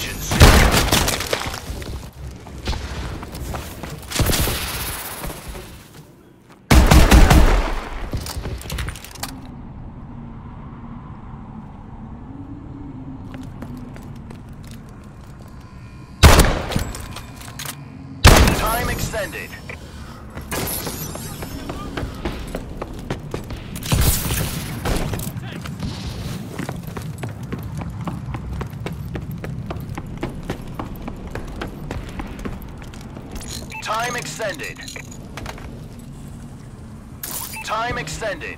extraction soon. Time extended. Time extended. Time extended.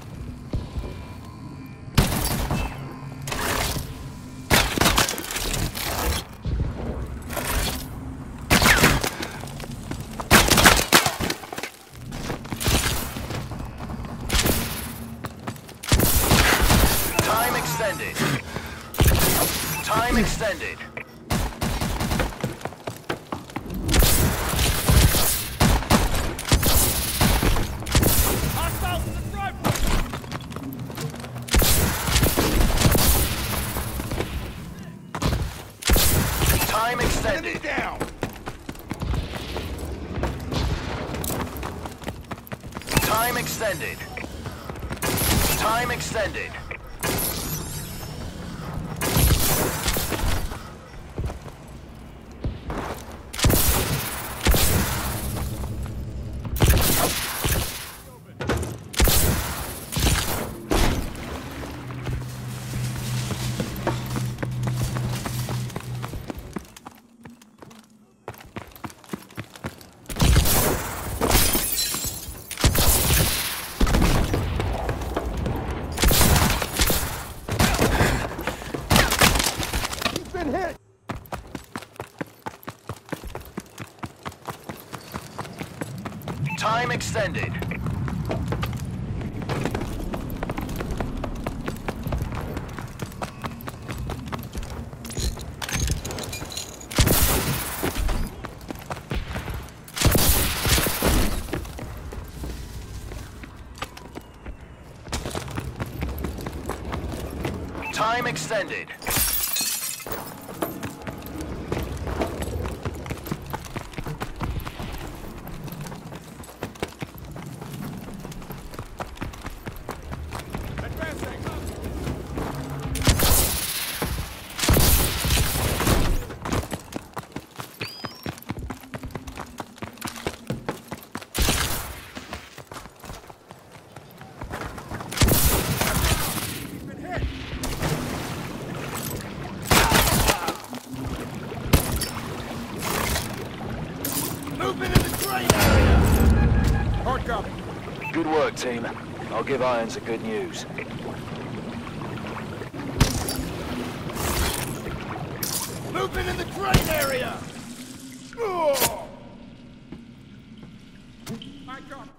Time extended. Time extended. Time extended. Down. Time extended. Time extended. Hit. Time extended. Time extended. Movement in the train area. Hard copy. Good work, team. I'll give Irons the good news. Movement in the train area. Oh. I got it.